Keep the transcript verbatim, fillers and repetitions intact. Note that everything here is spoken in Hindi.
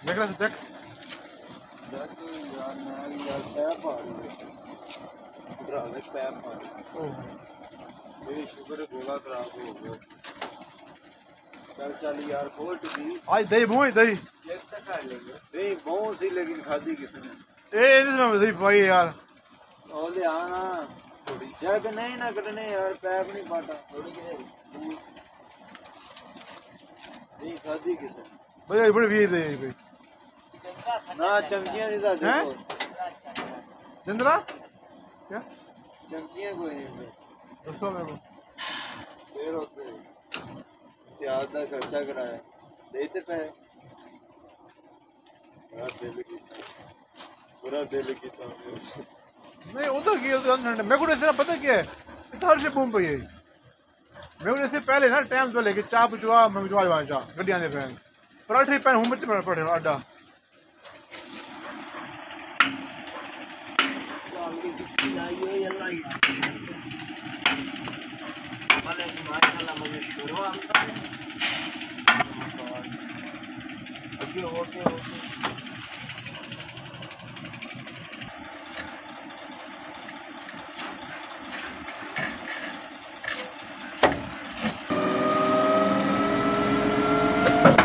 देख रहा देख यार मैं यार पैप आ रही है इधर देख पैप आ रही है ये शुगर गोला खराब हो गया चल चल यार खोल टी आज दही भूई दही एक तक खा लेंगे नहीं बहुत सी लेकिन खादी किसने ए इसमें दही पाई यार ओ ले आना थोड़ी जग नहीं ना कटने यार पैप नहीं पाटा थोड़ी के नहीं खादी किसने भाई बड़ी वीर दे भाई ना चमचियां दी साडे हैं? को जिंद्रा क्या चमचियां कोई नहीं दसो मेरे को फिर होते इतिहास का खर्चा कराया देते पे पूरा दिल की पूरा दिल की तो नहीं उधर की उधर मेरे को ऐसा पता क्या है इधर से बूम पई है मेरे को ऐसे पहले ना टाइम तो लेके चाप पुचवा मैं पुचवा वाला चा गड्डियां दे फैन पराठे पैन हूं मत पड़े अड्डा ओके ओके Thank